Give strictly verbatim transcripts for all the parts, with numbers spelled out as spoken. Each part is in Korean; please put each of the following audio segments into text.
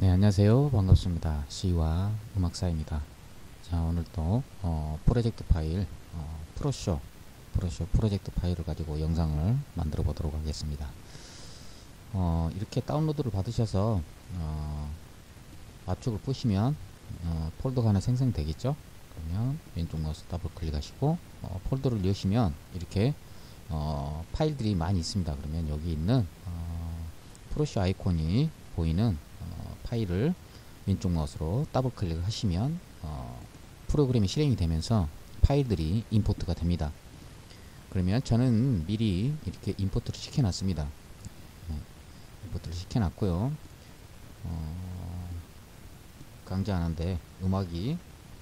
네, 안녕하세요. 반갑습니다. C와 음악사입니다. 자, 오늘도 어, 프로젝트 파일 어, 프로쇼 프로쇼 프로젝트 파일을 가지고 영상을 만들어 보도록 하겠습니다. 어, 이렇게 다운로드를 받으셔서 어, 압축을 푸시면 어, 폴더가 하나 생성되겠죠. 그러면 왼쪽 마우스 더블 클릭하시고 어, 폴더를 여시면 이렇게 어, 파일들이 많이 있습니다. 그러면 여기 있는 어, 프로쇼 아이콘이 보이는 어, 파일을 왼쪽 마우스로 더블 클릭을 하시면 어, 프로그램이 실행이 되면서 파일들이 임포트가 됩니다. 그러면 저는 미리 이렇게 임포트를 시켜 놨습니다. 네, 임포트를 시켜 놨고요. 어, 강제 안 한데 음악이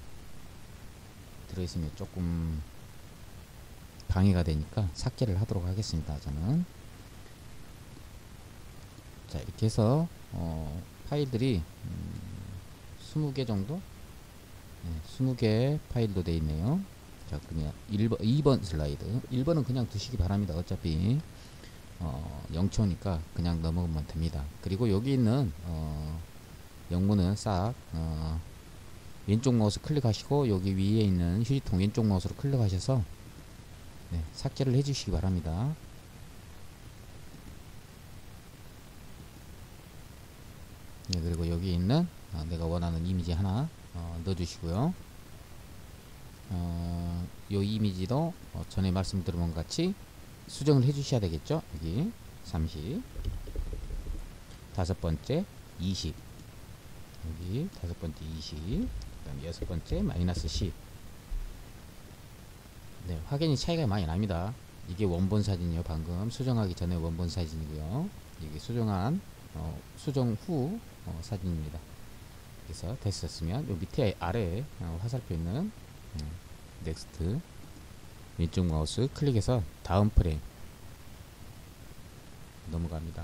들어있으면 조금 방해가 되니까 삭제를 하도록 하겠습니다. 저는 자, 이렇게 해서 어, 파일들이 음, 스무 개 정도? 네, 스무 개 파일로 되어 있네요. 자, 그러면 일 번, 이 번 슬라이드. 일 번은 그냥 두시기 바랍니다. 어차피 어, 영초니까 그냥 넘어가면 됩니다. 그리고 여기 있는 어, 영문은 싹 어, 왼쪽 마우스 클릭하시고 여기 위에 있는 휴지통 왼쪽 마우스로 클릭하셔서 네, 삭제를 해주시기 바랍니다. 네, 그리고 여기 있는 어, 내가 원하는 이미지 하나 어, 넣어주시고요. 어, 요 이미지도 어, 전에 말씀드린 것 같이 수정을 해주셔야 되겠죠. 여기 삼십, 다섯 번째 이십, 여기 다섯 번째 이십, 그다음 여섯 번째 마이너스 십. 네, 확연히 차이가 많이 납니다. 이게 원본 사진이요. 방금 수정하기 전에 원본 사진이고요. 이게 수정한 어, 수정 후 어, 사진입니다. 그래서 됐었으면 요 밑에 아래에 어, 화살표 있는 음, 넥스트 왼쪽 마우스 클릭해서 다음 프레임 넘어갑니다.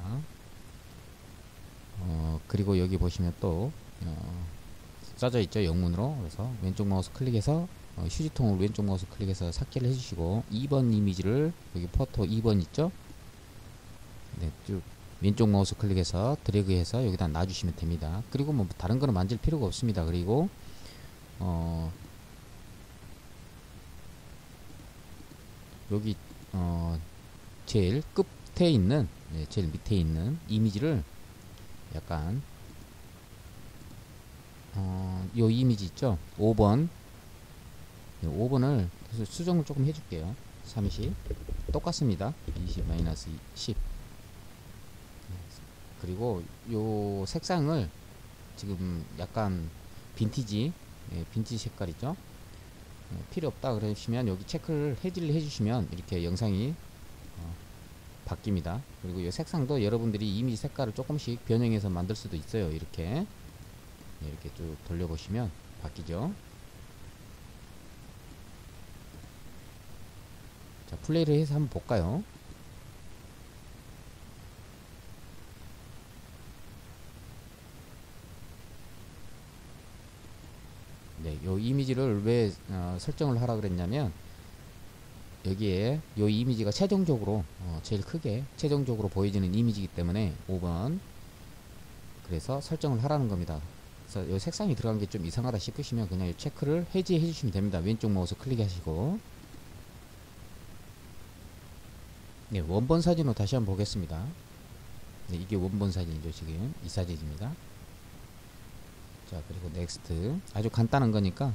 어, 그리고 여기 보시면 또 어, 써져 있죠. 영문으로. 그래서 왼쪽 마우스 클릭해서 어, 휴지통을 왼쪽 마우스 클릭해서 삭제를 해주시고 이 번 이미지를 여기 포토 이 번 있죠. 네, 쭉 왼쪽 마우스 클릭해서 드래그해서 여기다 놔주시면 됩니다. 그리고 뭐 다른 거는 만질 필요가 없습니다. 그리고 어 여기 어 제일 끝에 있는 네, 제일 밑에 있는 이미지를 약간 어, 요 이미지 있죠. 오 번 네, 오 번을 수정을 조금 해줄게요. 삼십 똑같습니다. 이십 마이너스 십. 그리고 요 색상을 지금 약간 빈티지 예, 빈티지 색깔이죠. 예, 필요 없다 그러시면 여기 체크를 해지를 해주시면 이렇게 영상이 어, 바뀝니다. 그리고 이 색상도 여러분들이 이미지 색깔을 조금씩 변형해서 만들 수도 있어요. 이렇게 예, 이렇게 쭉 돌려보시면 바뀌죠. 자, 플레이를 해서 한번 볼까요? 네, 요 이미지를 왜 어, 설정을 하라 그랬냐면 여기에 요 이미지가 최종적으로 어, 제일 크게 최종적으로 보여지는 이미지이기 때문에 오 번 그래서 설정을 하라는 겁니다. 그래서 요 색상이 들어간 게 좀 이상하다 싶으시면 그냥 요 체크를 해지해 주시면 됩니다. 왼쪽 마우스 클릭하시고 네, 원본 사진으로 다시 한번 보겠습니다. 네, 이게 원본 사진이죠. 지금 이 사진입니다. 자, 그리고 넥스트. 아주 간단한 거니까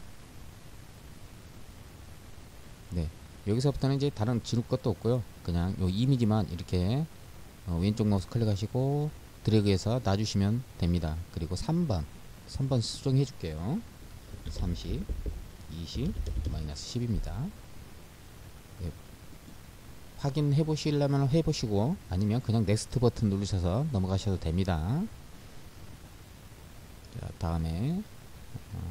네, 여기서부터는 이제 다른 지울 것도 없고요. 그냥 요 이미지만 이렇게 어, 왼쪽 마우스 클릭하시고 드래그해서 놔주시면 됩니다. 그리고 삼 번 삼 번 수정해 줄게요. 삼십, 이십, 마이너스 십입니다. 네, 확인해 보시려면 해보시고 아니면 그냥 넥스트 버튼 누르셔서 넘어가셔도 됩니다. 자, 다음에 어,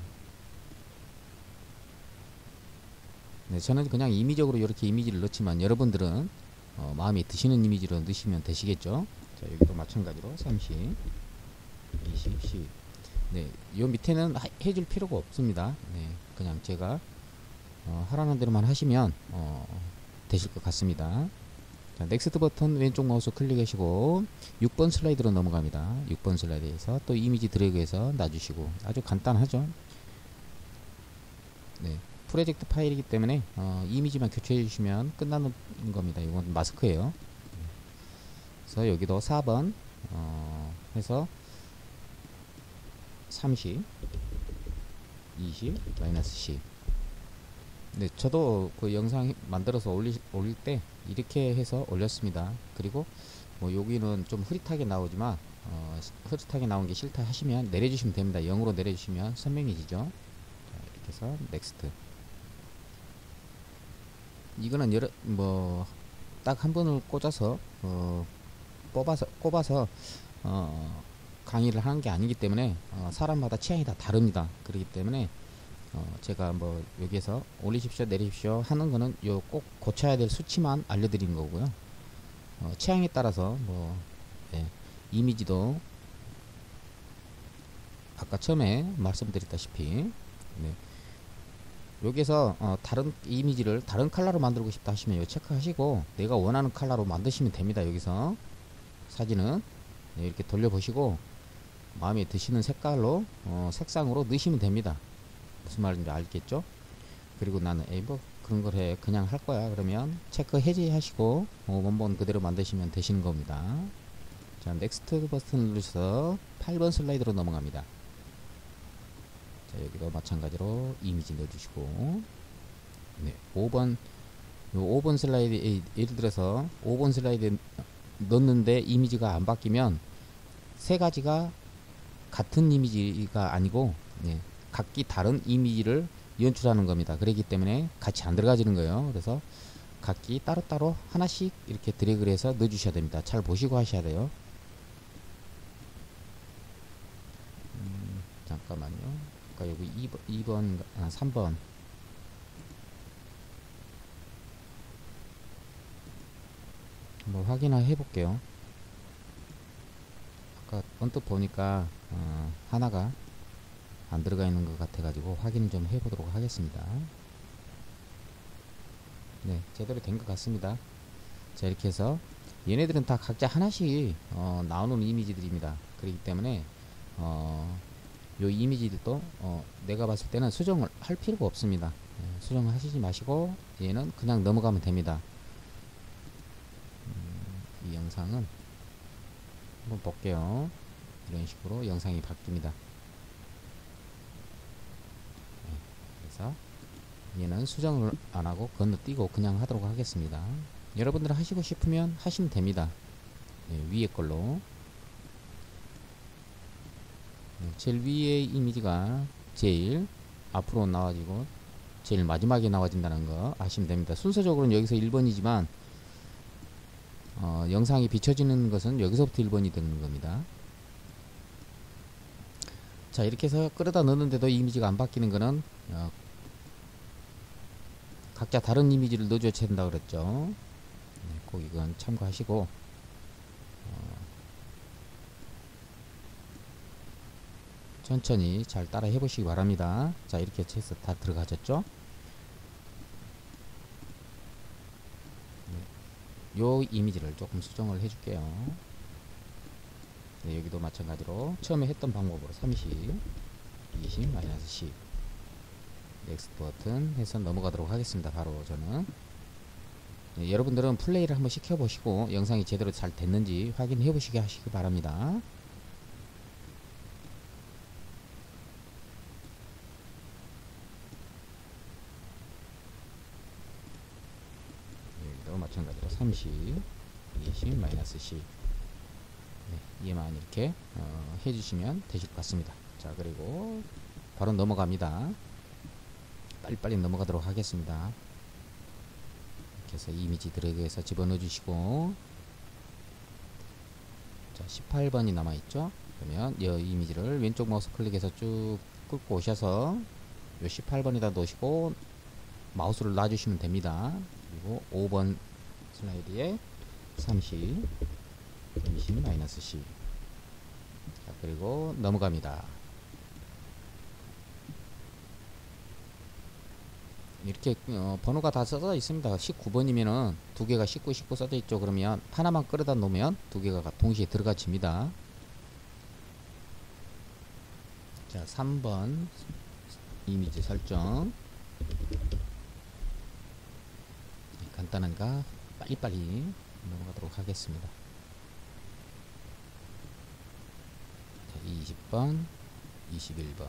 네, 저는 그냥 임의적으로 이렇게 이미지를 넣지만 여러분들은 어, 마음에 드시는 이미지로 넣으시면 되시겠죠. 자, 여기도 마찬가지로 삼십, 이십, 십. 네, 요 밑에는 하, 해줄 필요가 없습니다. 네, 그냥 제가 어, 하라는 대로만 하시면 어, 되실 것 같습니다. 자, 넥스트 버튼 왼쪽 마우스 클릭하시고 육 번 슬라이드로 넘어갑니다. 육 번 슬라이드에서 또 이미지 드래그해서 놔주시고 아주 간단하죠. 네, 프로젝트 파일이기 때문에 어, 이미지만 교체해 주시면 끝나는 겁니다. 이건 마스크예요. 그래서 여기도 사 번 어, 해서 삼십, 이십, 마이너스 십. 네, 저도 그 영상 만들어서 올리, 올릴 때 이렇게 해서 올렸습니다. 그리고 뭐 여기는 좀 흐릿하게 나오지만 어, 흐릿하게 나온 게 싫다 하시면 내려주시면 됩니다. 영으로 내려주시면 선명해지죠. 자, 이렇게 해서 넥스트. 이거는 여러 뭐 딱 한 번을 꽂아서 어, 뽑아서 꼽아서 어, 강의를 하는 게 아니기 때문에 어, 사람마다 취향이 다 다릅니다. 그렇기 때문에 어, 제가 뭐 여기에서 올리십시오 내리십시오 하는 거는 요 꼭 고쳐야 될 수치만 알려드리는 거고요. 어, 취향에 따라서 뭐 예, 이미지도 아까 처음에 말씀드렸다시피 네, 여기서 어, 다른 이미지를 다른 컬러로 만들고 싶다 하시면 요 체크하시고 내가 원하는 컬러로 만드시면 됩니다. 여기서 사진은 네, 이렇게 돌려보시고 마음에 드시는 색깔로 어, 색상으로 넣으시면 됩니다. 무슨 말인지 알겠죠? 그리고 나는 에이 뭐 그런 걸 해 그냥 할 거야 그러면 체크 해제하시고 어, 원본 그대로 만드시면 되시는 겁니다. 자, 넥스트 버튼 누르셔서 팔 번 슬라이드로 넘어갑니다. 자, 여기도 마찬가지로 이미지 넣어주시고 네, 오 번 요 오 번 슬라이드 예를 들어서 오 번 슬라이드 넣는데 이미지가 안 바뀌면 세 가지가 같은 이미지가 아니고 네, 각기 다른 이미지를 연출하는 겁니다. 그렇기 때문에 같이 안 들어가지는 거예요. 그래서 각기 따로따로 하나씩 이렇게 드래그를 해서 넣어 주셔야 됩니다. 잘 보시고 하셔야 돼요. 음, 잠깐만요. 아까 여기 이 번, 이 번 아, 삼 번 한번 확인해 볼게요. 아까 언뜻 보니까 어, 하나가 안 들어가 있는 것 같아 가지고 확인 좀 해 보도록 하겠습니다. 네, 제대로 된 것 같습니다. 자, 이렇게 해서 얘네들은 다 각자 하나씩 어, 나오는 이미지들입니다. 그렇기 때문에 어, 요 이미지들도 어, 내가 봤을 때는 수정을 할 필요가 없습니다. 네, 수정을 하시지 마시고 얘는 그냥 넘어가면 됩니다. 음, 이 영상은 한번 볼게요. 이런 식으로 영상이 바뀝니다. 그래서 얘는 수정을 안하고 건너뛰고 그냥 하도록 하겠습니다. 여러분들 하시고 싶으면 하시면 됩니다. 네, 위에 걸로 네, 제일 위에 이미지가 제일 앞으로 나와지고 제일 마지막에 나와진다는 거 아시면 됩니다. 순서적으로는 여기서 일 번이지만 어, 영상이 비춰지는 것은 여기서부터 일 번이 되는 겁니다. 자, 이렇게 해서 끌어다 넣는데도 이미지가 안 바뀌는 거는 어, 각자 다른 이미지를 넣어줘야 된다고 그랬죠. 네, 꼭 이건 참고하시고 어, 천천히 잘 따라 해보시기 바랍니다. 자, 이렇게 해서 다 들어가졌죠. 네, 요 이미지를 조금 수정을 해줄게요. 네, 여기도 마찬가지로 처음에 했던 방법으로 삼십, 이십, 마이너스 십 넥스트 버튼 해서 넘어가도록 하겠습니다. 바로 저는 네, 여러분들은 플레이를 한번 시켜보시고 영상이 제대로 잘 됐는지 확인해 보시게 하시기 바랍니다. 여기도 마찬가지로 삼십, 이십, 마이너스 십 네, 얘만 이렇게 어, 해주시면 되실 것 같습니다. 자, 그리고 바로 넘어갑니다. 빨리빨리 넘어가도록 하겠습니다. 이렇게 해서 이미지 드래그해서 집어넣어 주시고 자, 십팔 번이 남아있죠. 그러면 이 이미지를 왼쪽 마우스 클릭해서 쭉 끌고 오셔서 요 십팔 번에다 놓으시고 마우스를 놔주시면 됩니다. 그리고 오 번 슬라이드에 삼십, 이십, 마이너스 십 자, 그리고 넘어갑니다. 이렇게 어, 번호가 다 써져 있습니다. 십구 번이면은 두 개가 십구, 십구 써져 있죠. 그러면 하나만 끌어다 놓으면 두 개가 동시에 들어가집니다. 자, 삼 번 이미지 설정. 간단한가 빨리빨리 넘어가도록 하겠습니다. 자, 이십 번, 이십일 번.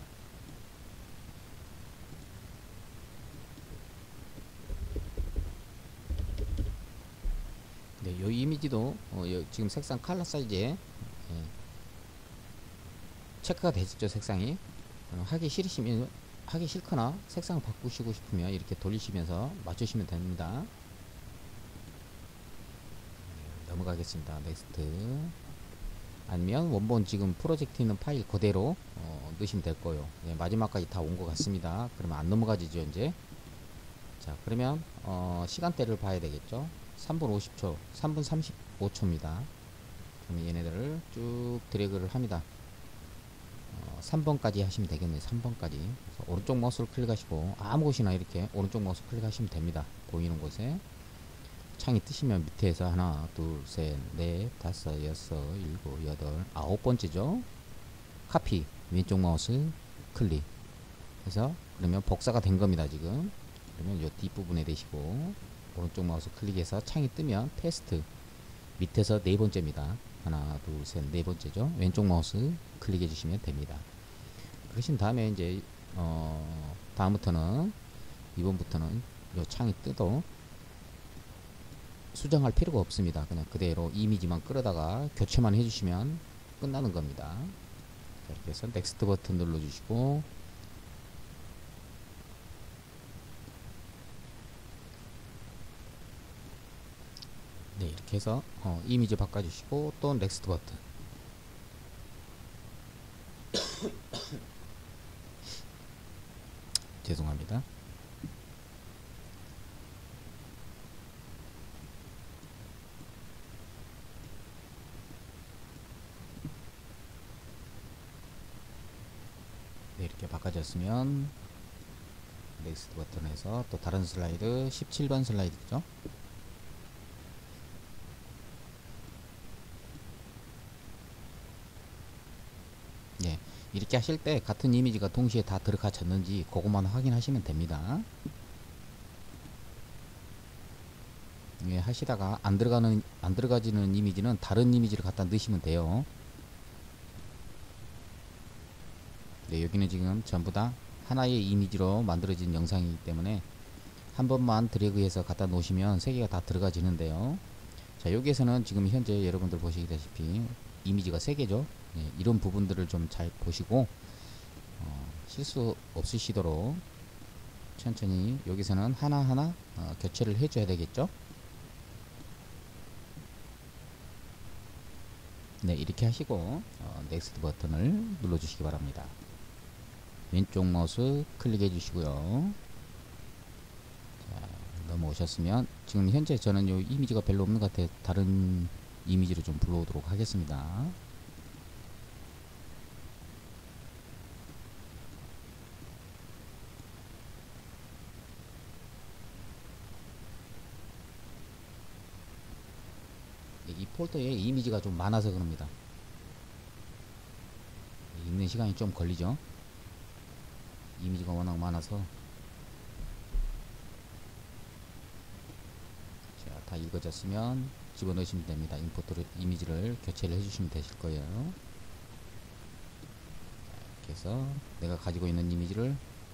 네, 요 이미지도 어, 요 지금 색상 컬러 사이즈에 예, 체크가 되죠. 색상이 어, 하기 싫으시면 하기 싫거나 색상을 바꾸시고 싶으면 이렇게 돌리시면서 맞추시면 됩니다. 네, 넘어가겠습니다. 넥스트. 아니면 원본 지금 프로젝트 있는 파일 그대로 어, 넣으시면 될 거예요. 네, 마지막까지 다 온 것 같습니다. 그러면 안 넘어가지죠 이제. 자, 그러면 어, 시간대를 봐야 되겠죠. 삼 분 오십 초, 삼 분 삼십오 초입니다. 그러면 얘네들을 쭉 드래그를 합니다. 어, 삼 번까지 하시면 되겠네요. 삼 번까지. 그래서 오른쪽 마우스를 클릭하시고 아무 곳이나 이렇게 오른쪽 마우스 클릭하시면 됩니다. 보이는 곳에 창이 뜨시면 밑에서 하나, 둘, 셋, 넷, 다섯, 여섯, 일곱, 여덟, 아홉 번째죠. 카피 왼쪽 마우스 클릭 해서 그러면 복사가 된 겁니다. 지금 그러면 요 뒷부분에 대시고 오른쪽 마우스 클릭해서 창이 뜨면 페스트 밑에서 네 번째입니다. 하나, 둘, 셋, 네 번째죠. 왼쪽 마우스 클릭해 주시면 됩니다. 그러신 다음에 이제 어 다음부터는 이번부터는 요 창이 뜨도 수정할 필요가 없습니다. 그냥 그대로 이미지만 끌어다가 교체만 해주시면 끝나는 겁니다. 자, 이렇게 해서 넥스트 버튼 눌러주시고 네, 이렇게 해서 어, 이미지 바꿔주시고 또 넥스트 버튼. 죄송합니다. 네, 이렇게 바꿔졌으면 넥스트 버튼에서 또 다른 슬라이드 십칠 번 슬라이드죠. 네, 이렇게 하실 때 같은 이미지가 동시에 다 들어가졌는지 그것만 확인하시면 됩니다. 예, 하시다가 안 들어가는 안 들어가지는 이미지는 다른 이미지를 갖다 넣으시면 돼요. 네, 여기는 지금 전부 다 하나의 이미지로 만들어진 영상이기 때문에 한 번만 드래그해서 갖다 놓으시면 세 개가 다 들어가지는데요. 자, 여기에서는 지금 현재 여러분들 보시다시피 이미지가 세 개죠. 네, 이런 부분들을 좀 잘 보시고 어, 실수 없으시도록 천천히 여기서는 하나하나 어, 교체를 해줘야 되겠죠. 네, 이렇게 하시고 어, 넥스트 버튼을 눌러 주시기 바랍니다. 왼쪽 마우스 클릭해 주시고요. 자, 넘어오셨으면 지금 현재 저는 요 이미지가 별로 없는 것 같아요. 다른 이미지를 좀 불러오도록 하겠습니다. 이 폴더에 이미지가 좀 많아서 그럽니다. 읽는 시간이 좀 걸리죠. 이미지가 워낙 많아서. 자, 다 읽어졌으면 집어넣으시면 됩니다. 임포트를 이미지를 교체를 해주시면 되실 거예요. 자, 이렇게 해서 내가 가지고 있는 이미지를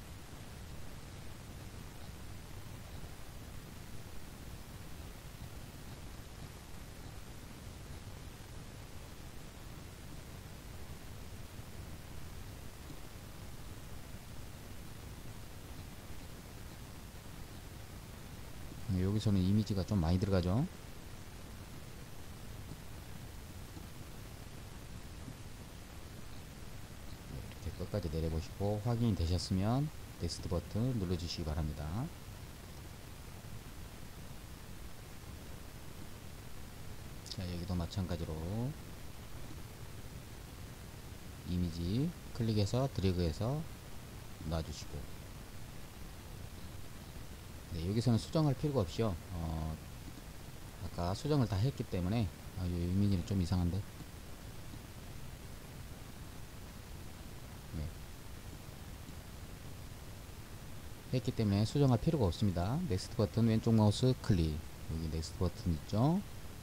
여기서는 이미지가 좀 많이 들어가죠. 이렇게 끝까지 내려보시고 확인이 되셨으면 넥스트 버튼 눌러주시기 바랍니다. 자, 여기도 마찬가지로 이미지 클릭해서 드래그해서 놔주시고 네, 여기서는 수정할 필요가 없이요. 어, 아까 수정을 다 했기 때문에 아, 이 이미지는 좀 이상한데. 네, 했기 때문에 수정할 필요가 없습니다. 넥스트 버튼 왼쪽 마우스 클릭. 여기 넥스트 버튼 있죠.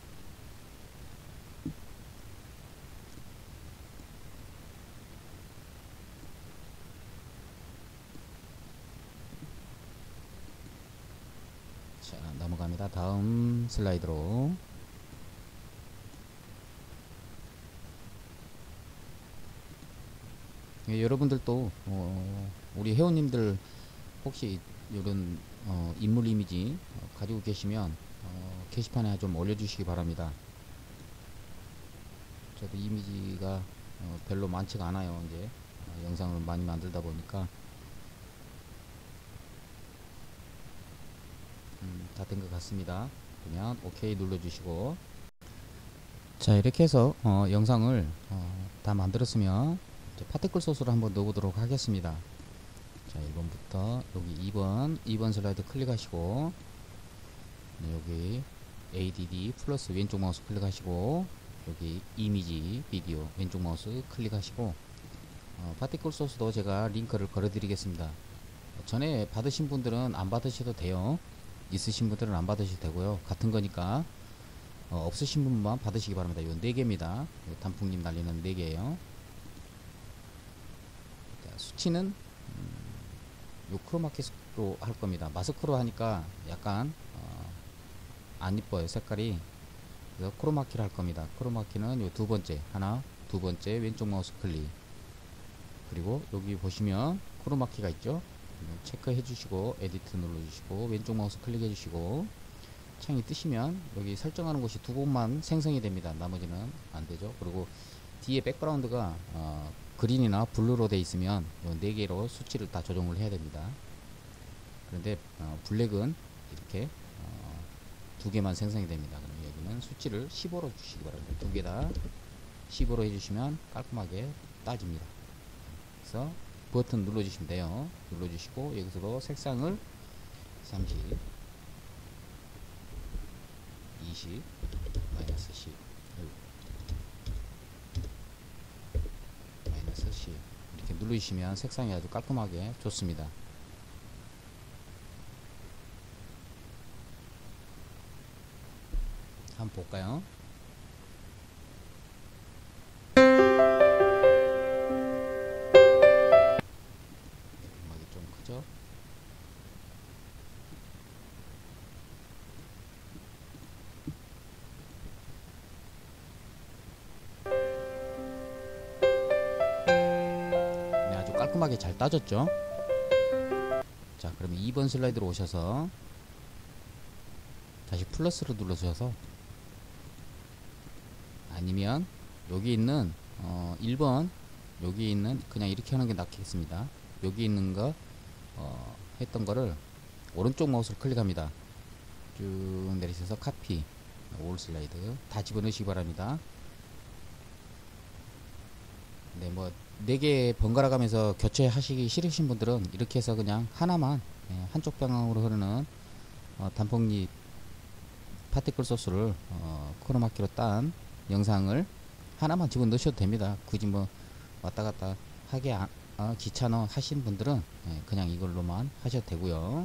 자, 넘어갑니다. 다음 슬라이드로. 예, 여러분들도 어, 우리 회원님들 혹시 이런 어, 인물 이미지 어, 가지고 계시면 어, 게시판에 좀 올려주시기 바랍니다. 저도 이미지가 어, 별로 많지가 않아요. 이제 어, 영상을 많이 만들다 보니까 음, 다 된 것 같습니다. 그러면 오케이 눌러주시고, 자 이렇게 해서 어, 영상을 어, 다 만들었으면 이제 파티클 소스를 한번 넣어보도록 하겠습니다. 자 일 번부터 여기 이 번 이 번 슬라이드 클릭하시고, 네, 여기 에이디디 플러스 왼쪽 마우스 클릭하시고, 여기 이미지 비디오 왼쪽 마우스 클릭하시고, 어, 파티클 소스도 제가 링크를 걸어 드리겠습니다. 전에 받으신 분들은 안 받으셔도 돼요. 있으신 분들은 안 받으셔도 되고요. 같은 거니까 어, 없으신 분만 받으시기 바랍니다. 이건 네 개입니다. 단풍잎 날리는 네 개예요. 자, 수치는 음, 요 크로마키로 할 겁니다. 마스크로 하니까 약간 어, 안 이뻐요, 색깔이. 그래서 크로마키를 할 겁니다. 크로마키는 요 두 번째 하나, 두 번째 왼쪽 마우스 클릭, 그리고 여기 보시면 크로마키가 있죠. 체크해 주시고 에디트 눌러 주시고 왼쪽 마우스 클릭해 주시고, 창이 뜨시면 여기 설정하는 곳이 두 곳만 생성이 됩니다. 나머지는 안 되죠. 그리고 뒤에 백그라운드가 어, 그린이나 블루로 되어 있으면 네 개로 수치를 다 조정을 해야 됩니다. 그런데 어, 블랙은 이렇게 어, 두 개만 생성이 됩니다. 그럼 여기는 수치를 십오로 주시기 바랍니다. 두 개 다 십오로 해주시면 깔끔하게 따집니다. 그래서 버튼 눌러주시면 돼요. 눌러주시고 여기서도 색상을 삼십, 이십, 마이너스 십, 마이너스 십 이렇게 누르시면 색상이 아주 깔끔하게 좋습니다. 한번 볼까요? 음악이 좀 크죠? 네, 아주 깔끔하게 잘 따졌죠? 자, 그러면 이 번 슬라이드로 오셔서 다시 플러스를 눌러주셔서, 아니면 여기 있는 어, 일 번 여기 있는 그냥 이렇게 하는 게 낫겠습니다. 여기 있는 거 어, 했던 거를 오른쪽 마우스를 클릭합니다. 쭉 내리셔서 카피 올 슬라이드 다 집어넣으시기 바랍니다. 네, 뭐 네 개 번갈아 가면서 교체하시기 싫으신 분들은 이렇게 해서 그냥 하나만, 예, 한쪽 방향으로 흐르는 어, 단풍잎 파티클 소스를 어, 크로마키로 딴 영상을 하나만 집어넣으셔도 됩니다. 굳이 뭐 왔다 갔다 하게 아, 어, 귀찮아 하신 분들은 예, 그냥 이걸로만 하셔도 되고요.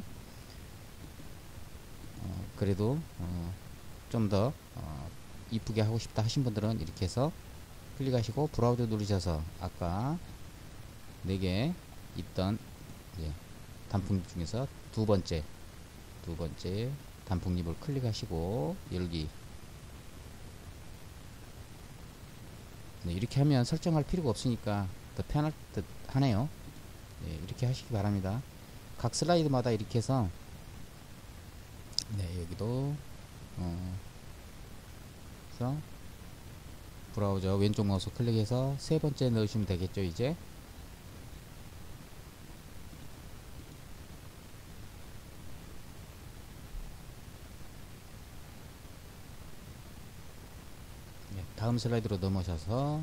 어, 그래도 어, 좀 더 어, 이쁘게 하고 싶다 하신 분들은 이렇게 해서 클릭하시고 브라우저 누르셔서 아까 네 개 있던, 예, 단풍잎 중에서 두 번째 두 번째 단풍잎을 클릭하시고 열기. 네, 이렇게 하면 설정할 필요가 없으니까 더 편할 듯 하네요. 네, 이렇게 하시기 바랍니다. 각 슬라이드마다 이렇게 해서, 네, 여기도 어, 그래서 브라우저 왼쪽 마우스 클릭해서 세 번째 넣으시면 되겠죠. 이제 네, 다음 슬라이드로 넘어셔서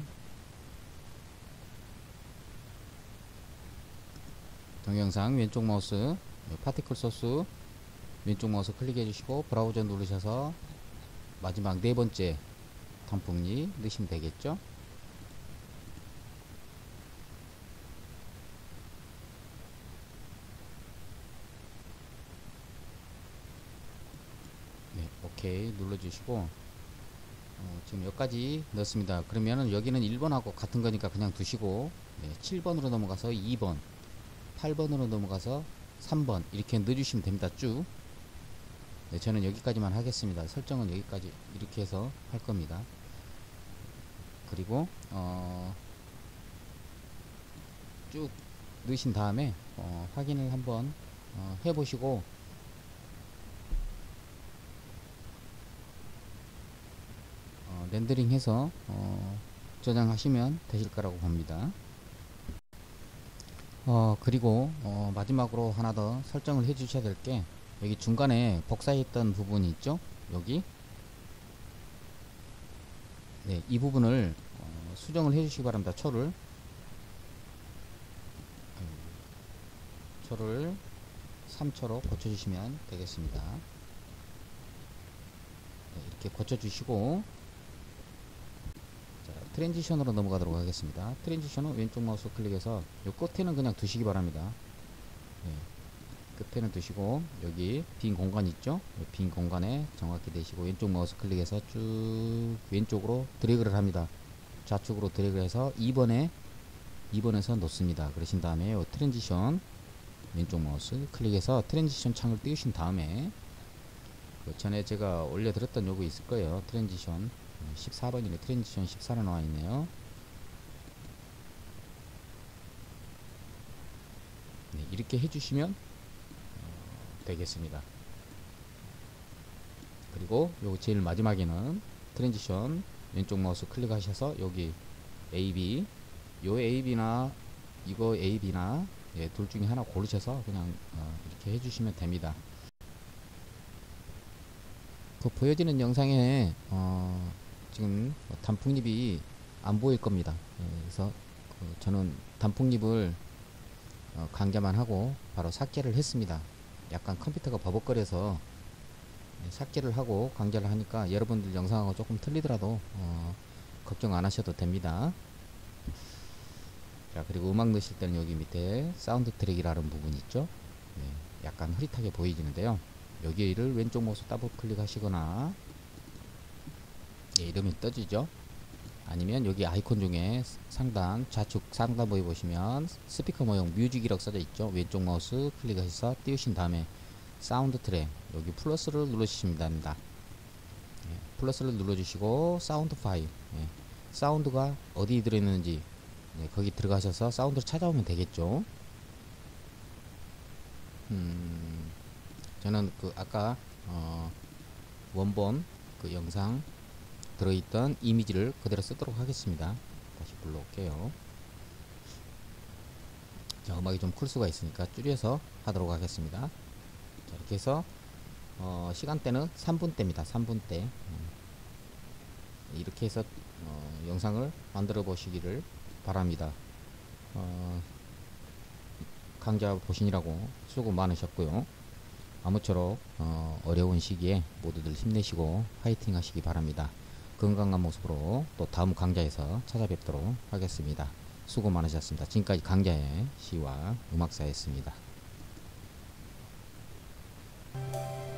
동영상 왼쪽 마우스 파티클 소스 왼쪽 마우스 클릭해 주시고 브라우저 누르셔서 마지막 네 번째 단풍잎 넣으시면 되겠죠. 네, 오케이 눌러주시고 어, 지금 여기까지 넣었습니다. 그러면은 여기는 일 번하고 같은 거니까 그냥 두시고 네, 칠 번으로 넘어가서 이 번, 팔 번으로 넘어가서 삼 번 이렇게 넣어주시면 됩니다. 쭉. 네, 저는 여기까지만 하겠습니다. 설정은 여기까지 이렇게 해서 할 겁니다. 그리고 어, 쭉 넣으신 다음에 어, 확인을 한번 어, 해보시고 어, 렌더링해서 어, 저장하시면 되실 거라고 봅니다. 어, 그리고 어, 마지막으로 하나 더 설정을 해 주셔야 될 게 여기 중간에 복사했던 부분이 있죠. 여기 네, 이 부분을 어, 수정을 해 주시기 바랍니다. 초를 초를 삼 초로 고쳐 주시면 되겠습니다. 네, 이렇게 고쳐 주시고 자, 트랜지션으로 넘어가도록 하겠습니다. 트랜지션은 왼쪽 마우스 클릭해서 요 끝에는 그냥 두시기 바랍니다. 네, 끝에는 두시고 여기 빈 공간 있죠. 빈 공간에 정확히 대시고 왼쪽 마우스 클릭해서 쭉 왼쪽으로 드래그를 합니다. 좌측으로 드래그를 해서 이 번에 이 번에서 놓습니다. 그러신 다음에 요 트랜지션 왼쪽 마우스 클릭해서 트랜지션 창을 띄우신 다음에 그 전에 제가 올려드렸던 요거 있을 거예요. 트랜지션 십사 번이네. 트랜지션 십사로 나와 있네요. 네, 이렇게 해주시면 어, 되겠습니다. 그리고 요 제일 마지막에는 트랜지션 왼쪽 마우스 클릭하셔서 여기 에이비 요 에이비나 이거 에이비나 예, 둘 중에 하나 고르셔서 그냥 어, 이렇게 해주시면 됩니다. 그 보여지는 영상에 어, 지금 단풍잎이 안 보일 겁니다. 예, 그래서 그 저는 단풍잎을 어, 강제만 하고 바로 삭제를 했습니다. 약간 컴퓨터가 버벅거려서 예, 삭제를 하고 강제를 하니까 여러분들 영상하고 조금 틀리더라도 어, 걱정 안 하셔도 됩니다. 자, 그리고 음악 넣으실 때는 여기 밑에 사운드 트랙이라는 부분이 있죠. 네, 약간 흐릿하게 보이지는데요. 여기를 왼쪽 마우스 더블 클릭하시거나 예, 이름이 떠지죠. 아니면 여기 아이콘 중에 상단 좌측 상단부에 보시면 스피커 모형 뮤직이라고 써져 있죠. 왼쪽 마우스 클릭하셔서 띄우신 다음에 사운드 트랙 여기 플러스를 눌러주시면 됩니다. 예, 플러스를 눌러주시고 사운드 파일 예, 사운드가 어디 들어있는지 네, 거기 들어가셔서 사운드를 찾아오면 되겠죠. 음, 저는 그 아까 어, 원본 그 영상 들어있던 이미지를 그대로 쓰도록 하겠습니다. 다시 불러올게요. 자, 음악이 좀 클 수가 있으니까 줄여서 하도록 하겠습니다. 자, 이렇게 해서 어, 시간대는 삼 분대입니다. 삼 분대. 음, 이렇게 해서 어, 영상을 만들어 보시기를 바랍니다. 어, 강좌 보시느라고 수고 많으셨고요. 아무쪼록 어, 어려운 시기에 모두들 힘내시고 화이팅 하시기 바랍니다. 건강한 모습으로 또 다음 강좌에서 찾아뵙도록 하겠습니다. 수고 많으셨습니다. 지금까지 강좌의 시와 음악사였습니다.